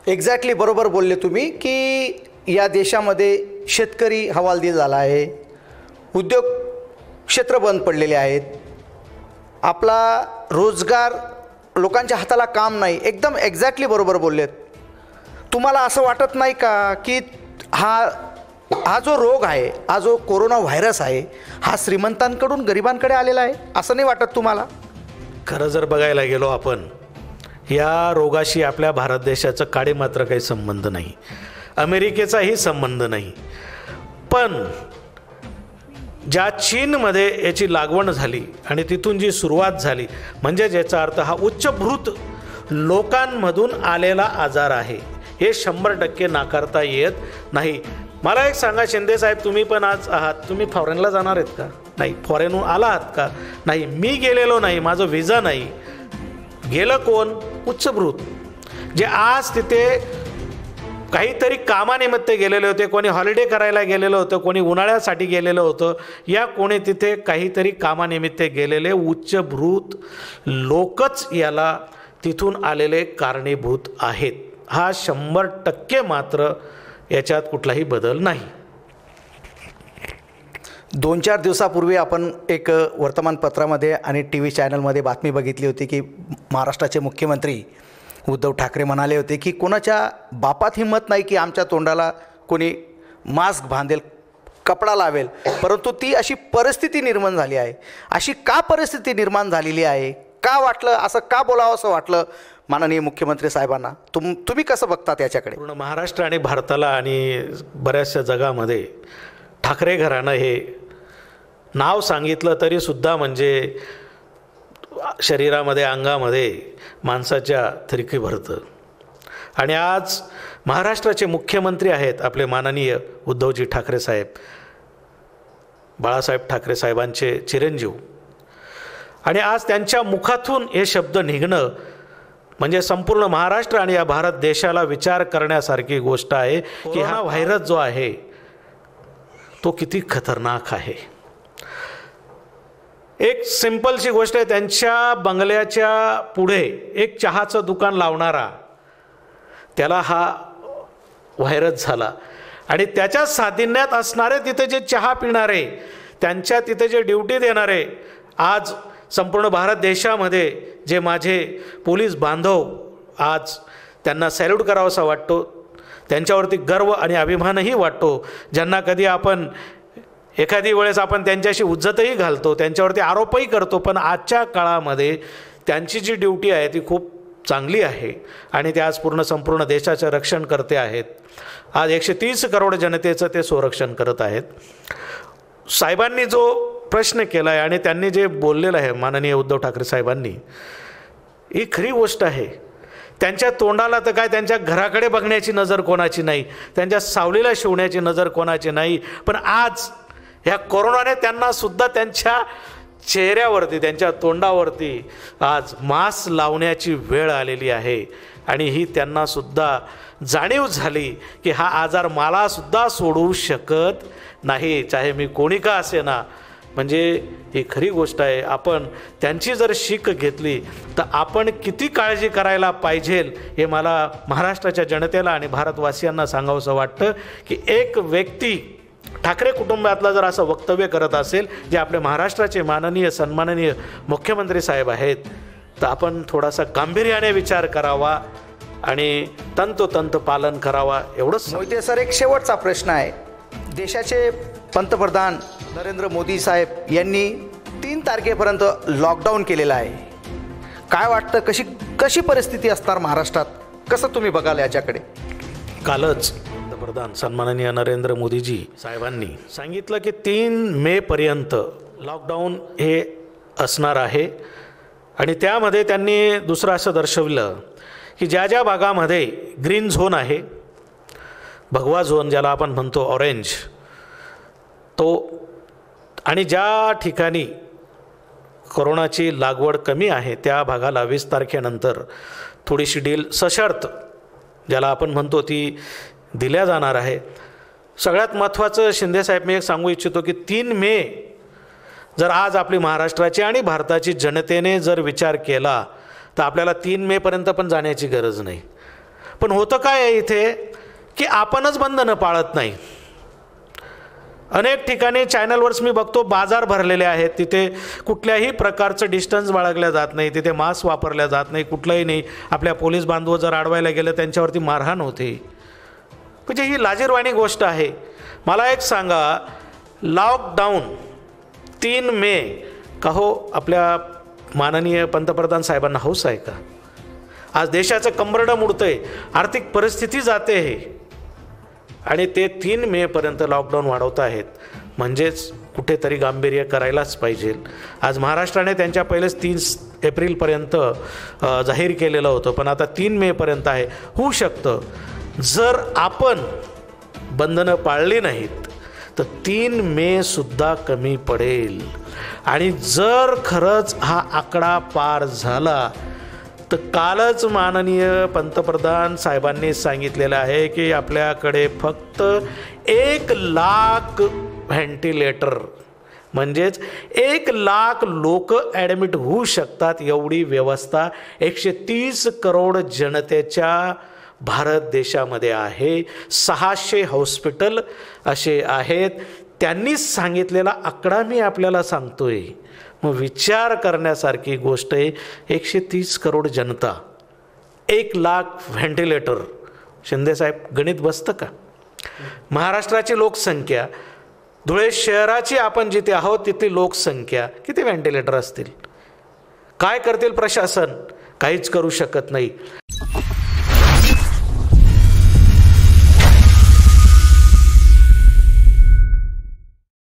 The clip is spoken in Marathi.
एक्झॅक्टली बरोबर बोलले तुम्ही की या देशामध्ये शेतकरी हवालदिल झाला आहे, उद्योग क्षेत्र बंद पडलेले आहेत, आपला रोजगार, लोकांच्या हाताला काम नाही. एकदम एक्झॅक्टली बरोबर बोललेत. तुम्हाला असं वाटत नाही का की हा जो रोग आहे, हा जो कोरोना व्हायरस आहे, हा श्रीमंतांकडून गरिबांकडे आलेला आहे, असं नाही वाटत तुम्हाला? खरं जर बघायला गेलो आपण, या रोगाशी आपल्या भारत देशाचं काडे मात्र काही संबंध नाही, अमेरिकेचाही संबंध नाही. पण ज्या चीनमध्ये याची लागवड झाली आणि तिथून जी सुरुवात झाली, म्हणजे ज्याचा अर्थ हा उच्चभ्रूत लोकांमधून आलेला आजार आहे, हे 100% नाकारता येत नाही. मला एक सांगा शिंदे साहेब, तुम्ही पण आज आहात, तुम्ही फॉरेनला जाणार आहेत का? नाही. फॉरेनहून आला आहात का? नाही. मी गेलेलो नाही, माझं व्हिसा नाही. गेलं कोण? उच्चभ्रूत, जे आज तिथे काहीतरी कामानिमित्त गेलेले होते, कोणी हॉलिडे करायला गेलेलं होतं, कोणी उन्हाळ्यासाठी गेलेलं होतं, या कोणी तिथे काहीतरी कामानिमित्त गेलेले उच्चभ्रूत लोकच याला तिथून आलेले कारणीभूत आहेत. हा 100% मात्र याच्यात कुठलाही बदल नाही. 2-4 दिवसापूर्वी आपण एक वर्तमानपत्रामध्ये आणि TV चॅनलमध्ये बातमी बघितली होती की महाराष्ट्राचे मुख्यमंत्री उद्धव ठाकरे म्हणाले होते की कोणाच्या बापात हिंमत नाही की आमच्या तोंडाला कोणी मास्क बांधेल, कपडा लावेल, परंतु ती अशी परिस्थिती निर्माण झाली आहे. अशी का परिस्थिती निर्माण झालेली आहे? का वाटलं असं, का बोलावं असं वाटलं माननीय मुख्यमंत्री साहेबांना? तुम्ही कसं बघता त्याच्याकडे? पूर्ण महाराष्ट्र आणि भारताला आणि बऱ्याचशा जगामध्ये ठाकरे घराणं हे नाव सांगितलं तरीसुद्धा म्हणजे शरीरामध्ये, अंगामध्ये माणसाच्या थिरकी भरतं. आणि आज महाराष्ट्राचे मुख्यमंत्री आहेत आपले माननीय उद्धवजी ठाकरे साहेब, बाळासाहेब ठाकरे साहेबांचे चिरंजीव, आणि आज त्यांच्या मुखातून हे शब्द निघणं म्हणजे संपूर्ण महाराष्ट्र आणि या भारत देशाला विचार करण्यासारखी गोष्ट आहे की हा व्हायरस जो आहे तो किती खतरनाक आहे. एक सिंपलची गोष्ट आहे, त्यांच्या बंगल्याच्या पुढे एक चहाचं दुकान लावणारा, त्याला हा व्हायरस झाला, आणि त्याच्या साधिन्यात असणारे तिथे जे चहा पिणारे, त्यांच्या तिथे जे ड्युटी देणारे, आज संपूर्ण भारत देशामध्ये जे माझे पोलीस बांधव, आज त्यांना सॅल्यूट करावासा वाटतो, त्यांच्यावरती गर्व आणि अभिमानही वाटतो. ज्यांना कधी आपण एखादी वेळेस आपण त्यांच्याशी उज्जतही घालतो, त्यांच्यावरती आरोपही करतो, पण आजच्या काळामध्ये त्यांची जी ड्युटी आहे ती खूप चांगली आहे आणि ते आज संपूर्ण देशाचं रक्षण करते आहेत. आज 130 करोड जनतेचं ते संरक्षण करत आहेत. साहेबांनी जो प्रश्न केला आहे आणि त्यांनी जे बोललेलं आहे माननीय उद्धव ठाकरे साहेबांनी, ही खरी गोष्ट आहे. त्यांच्या तोंडाला तर काय, त्यांच्या घराकडे बघण्याची नजर कोणाची नाही, त्यांच्या सावलीला शिवण्याची नजर कोणाची नाही, पण आज ह्या कोरोनाने त्यांना सुद्धा त्यांच्या चेहऱ्यावरती, त्यांच्या तोंडावरती आज मास्क लावण्याची वेळ आलेली आहे. आणि ही त्यांना सुद्धा जाणीव झाली की हा आजार मला सुद्धा सोडू शकत नाही, चाहे मी कोणी का असेना. म्हणजे ही खरी गोष्ट आहे. आपण त्यांची जर शीख घेतली तर आपण किती काळजी करायला पाहिजे हे मला महाराष्ट्राच्या जनतेला आणि भारतवासियांना सांगावंसं वाटतं की एक व्यक्ती ठाकरे कुटुंबातला जर असं वक्तव्य करत असेल, जे आपले महाराष्ट्राचे माननीय सन्माननीय मुख्यमंत्री साहेब आहेत, तर आपण थोडासा गांभीर्याने विचार करावा आणि तंतोतंत पालन करावा, एवढंच. मोहिते सर, एक शेवटचा प्रश्न आहे. देशाचे पंतप्रधान नरेंद्र मोदी साहेब यांनी 3 तारखेपर्यंत लॉकडाऊन केलेलं आहे. काय वाटतं, कशी परिस्थिती असणार महाराष्ट्रात? कसं तुम्ही बघाल याच्याकडे? कालच पंतप्रधान सन्माननीय नरेंद्र मोदीजी साहेबांनी सांगितलं की 3 मे पर्यंत लॉकडाऊन हे असणार आहे. आणि त्यामध्ये त्यांनी दुसरं असं दर्शवलं की ज्या ज्या भागामध्ये ग्रीन झोन आहे, भगवा झोन ज्याला आपण म्हणतो, ऑरेंज, तो, आणि ज्या ठिकाणी कोरोनाची लागवड कमी आहे त्या भागाला 20 तारखेनंतर थोडीशी डील सशर्त ज्याला आपण म्हणतो ती दिल्या जाणार आहे. सगळ्यात महत्त्वाचं शिंदेसाहेब मी एक सांगू इच्छितो की 3 मे जर आज आपली महाराष्ट्राची आणि भारताची जनतेने जर विचार केला तर आपल्याला 3 मेपर्यंत पण जाण्याची गरज नाही. पण होतं काय आहे इथे की आपणच बंधनं पाळत नाही. अनेक ठिकाणी चॅनलवरच मी बघतो बाजार भरलेले आहेत, तिथे कुठल्याही प्रकारचं डिस्टन्स बाळगल्या जात नाही, तिथे मास्क वापरल्या जात नाही, कुठलंही नाही. आपल्या पोलीस बांधव जर अडवायला गेलं त्यांच्यावरती मारहाण होते. म्हणजे ही लाजिरवाणी गोष्ट आहे. मला एक सांगा, लॉकडाऊन 3 मे का हो आपल्या माननीय पंतप्रधान साहेबांना हौस आहे का? आज देशाचं कंबरडं मुडतंय, आर्थिक परिस्थिती जाते आहे आणि ते 3 मेपर्यंत लॉकडाऊन वाढवत आहेत. म्हणजेच कुठेतरी गांभीर्य करायलाच पाहिजे. आज महाराष्ट्राने त्यांच्या पहिलेच 3 एप्रिलपर्यंत जाहीर केलेलं होतं, पण आता 3 मेपर्यंत आहे. होऊ शकतं जर आपण बंधनं पाळली नाहीत तर 3 मेसुद्धा कमी पडेल. आणि जर खरंच हा आकडा पार झाला तर कालच माननीय पंतप्रधान साहेबांनी सांगितलेलं आहे की आपल्याकडे फक्त 1,00,000 व्हेंटिलेटर म्हणजेच 1,00,000 लोक ॲडमिट होऊ शकतात एवढी व्यवस्था 130 करोड जनतेच्या भारत देशामध्ये आहे. 600 हॉस्पिटल असे आहेत. त्यांनीच सांगितलेला आकडा मी आपल्याला सांगतोय. मग विचार करण्यासारखी गोष्ट आहे. 130 करोड जनता, 1,00,000 व्हेंटिलेटर. शिंदेसाहेब गणित बसतं का? महाराष्ट्राची लोकसंख्या, धुळे शहराची आपण जिथे आहोत तिथली लोकसंख्या, किती व्हेंटिलेटर असतील? काय करतील प्रशासन? काहीच करू शकत नाही.